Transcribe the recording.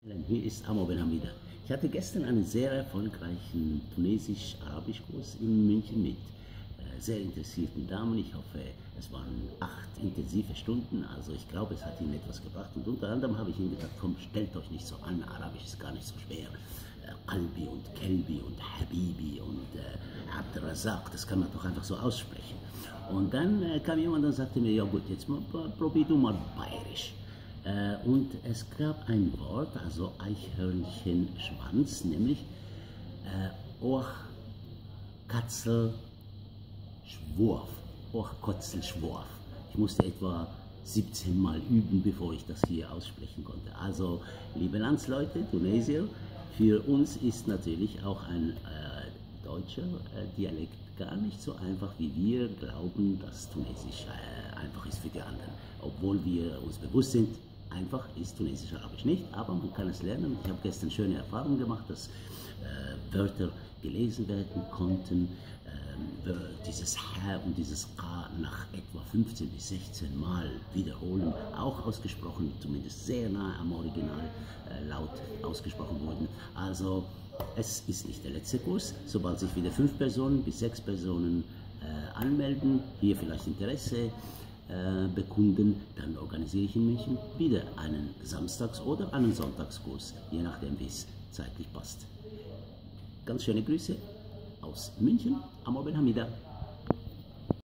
Hier ist Amo Ben Hamida. Ich hatte gestern einen sehr erfolgreichen Tunesisch-Arabisch-Kurs in München mit sehr interessierten Damen. Ich hoffe, es waren 8 intensive Stunden, also ich glaube, es hat Ihnen etwas gebracht. Und unter anderem habe ich Ihnen gesagt, komm, stellt euch nicht so an, Arabisch ist gar nicht so schwer. Qalbi und Kelbi und Habibi und Abdrazak, das kann man doch einfach so aussprechen. Und dann kam jemand und sagte mir, ja gut, jetzt probier du mal Bayerisch. Und es gab ein Wort, also Eichhörnchenschwanz, nämlich Och Katzel Schwurf. Och Kotzel Schwurf. Ich musste etwa 17 Mal üben, bevor ich das hier aussprechen konnte. Also, liebe Landsleute, Tunesier, für uns ist natürlich auch ein deutscher Dialekt gar nicht so einfach, wie wir glauben, dass Tunesisch einfach ist für die anderen. Obwohl wir uns bewusst sind, einfach ist Tunesisch-Arabisch nicht, aber man kann es lernen. Ich habe gestern schöne Erfahrungen gemacht, dass Wörter gelesen werden konnten, dieses H und dieses A nach etwa 15 bis 16 Mal wiederholen, auch ausgesprochen, zumindest sehr nah am Original laut ausgesprochen wurden. Also es ist nicht der letzte Kurs. Sobald sich wieder 5 Personen bis 6 Personen anmelden, hier vielleicht Interesse bekunden, dann organisiere ich in München wieder einen Samstags- oder einen Sonntagskurs, je nachdem wie es zeitlich passt. Ganz schöne Grüße aus München, Amo Ben Hamida.